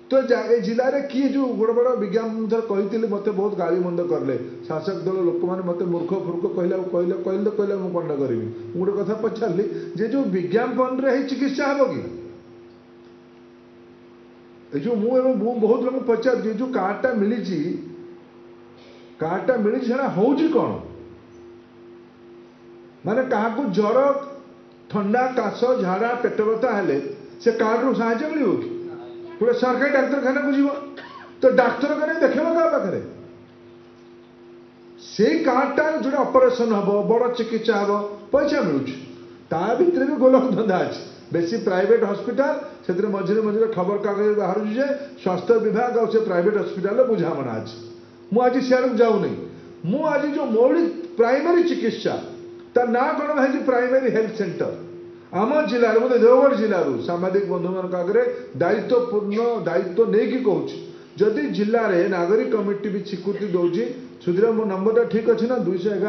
तो जिले में किए जो बड़ बड़ विज्ञापन कही मत बहुत गाड़ी मंद कले शासक दल लोक मैंने मत मूर्ख फूर्ख कहले कहले कहले मुझे कौन करी गोटे कथा पचारि जे जो विज्ञापन रे चिकित्सा हम कि जो मु बहुत लोग पचार जो कार्डटा मिली हूँ कौन माने क्या ज्वर ठंडा काश झाड़ा पेट बता हेले से कार्ड रू साहय मिल कि गोटे सरकारी डाक्तरखाना को जीव तो डाक्तरखाना देखे क्या पाखे से कार्डटा जो ऑपरेशन हम बड़ चिकित्सा हम पैसा मिलूँ ता भितर भी गोलक धंदा अच्छे बेसी प्राइवेट हॉस्पिटल से मझे मझे खबर कागज बाहर जे स्वास्थ्य विभाग और से प्राइवेट हॉस्पिटल बुझामणा अच्छे मुझे सियाड़ जाऊनी मुझे जो मौलिक प्राइमरी चिकित्सा ता ना कौन है प्राइमरी हेल्थ सेंटर आम जिले में देवगढ़ जिलू सांबादिक बंधु मान आगे दायित्वपूर्ण दायित्व नहीं कि कहूँ जदि जिले में नागरिक कमिटी भी स्वीकृति दौर सुधीर मो नंबरटा ठीक अच्छे ना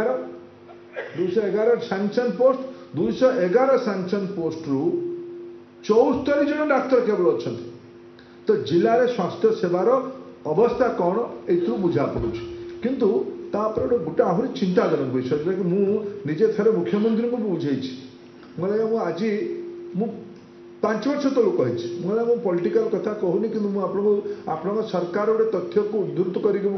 211 सैंक्शन पोस्ट 211 सैंक्शन पोस्ट रु 74 जन डाक्तर केवल अच्छा तो जिले में स्वास्थ्य सेवार अवस्था कौन ये बुझा पड़ू किंतु गोटे आहरी चिंताजनक विषय जोटा कि मुझे थे मुख्यमंत्री को बुझे मैं आज मु 5 वर्ष तलू कही मुझे पॉलिटिकल कथा कहूनी कि आपको सरकार गोटे तथ्य को उद्धृत करके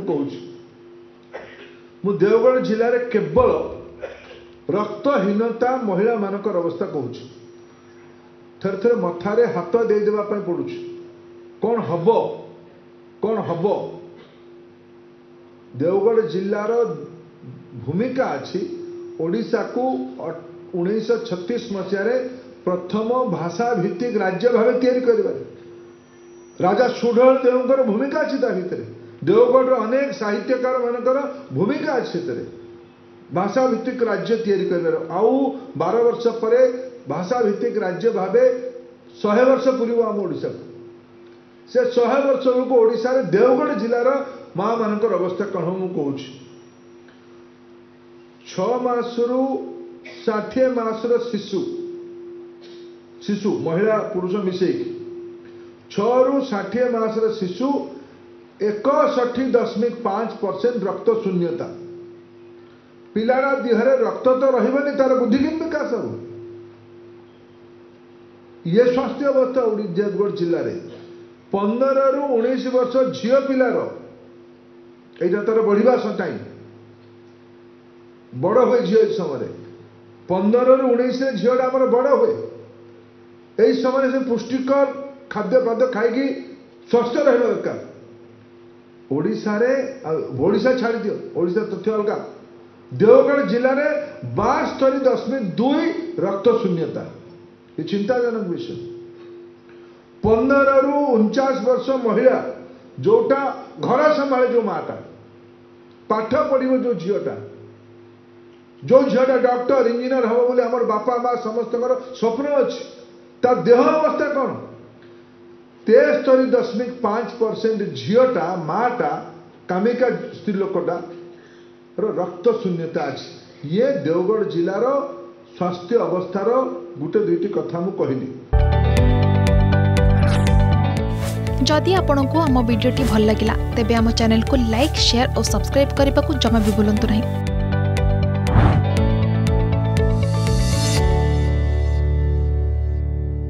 कहूँ देवगढ़ जिले में केवल रक्तहीनता महिला मानकर अवस्था कहूँ थे थे मथारे हाथ देदेवाई पड़ू कौन हम देवगढ़ जिलार भूमिका अच्छी ओडिशा को 1936 मसीह प्रथम भाषा भित्तिक राज्य भाव या राजा सुढल देवकर भूमिका अच्छी भितर देवगढ़ अनेक साहित्यकार मानकर भूमिका अच्छी भाषा भित्तिक राज्य या आउ 12 वर्ष पर भाषा भित्तिक राज्य भाव 100 वर्ष पूर्व आम ओडिशा को से 100 वर्ष बेलू ओडिशा देवगढ़ जिलार माँ मानकर अवस्था कौन हूँ कहूँ 6 मासरू 60 मासर शिशु महिला पुरुष मिसेक 6 रु 60 मासर शिशु 61.5% रक्त शून्यता पिलाड़ा देहरे रक्त तो रही तार बुद्धि केम विकास हम ये स्वास्थ्य अवस्था देवगढ़ जिले में 15 रु 19 वर्ष झील पिलार यहाँ तार बढ़ा टाइम बड़ हुए झील समय 15 रु 19 झीलटा आम बड़ हुए यही समय से पुष्टिकर खाद्य पाद्य खाई स्वस्थ रहा दरकार ओडिशा छाड़ दियो ओडिशा तथ्य अलग देवगढ़ जिले में 72.2 रक्त शून्यता ये चिंताजनक विषय 15 रु 49 वर्ष महिला जोटा घर संभाले जो माटा पाठ पढ़ो जो झीलटा डॉक्टर इंजीनियर हम बोले आम बापा माँ समस्त स्वप्न अच्छी ता देह अवस्था कौन 63.5% झीलटा माटा कामिका स्त्री लोकटा रक्त शून्यता अच्छी ये देवगढ़ जिलार स्वास्थ्य अवस्थार गोटे दुईटी कथा मु कहली जदि आपंक आम भिडी भल लगा तेब आम चैनल को लाइक शेयर और सब्सक्राइब करने को जमा भी भूलु नहीं।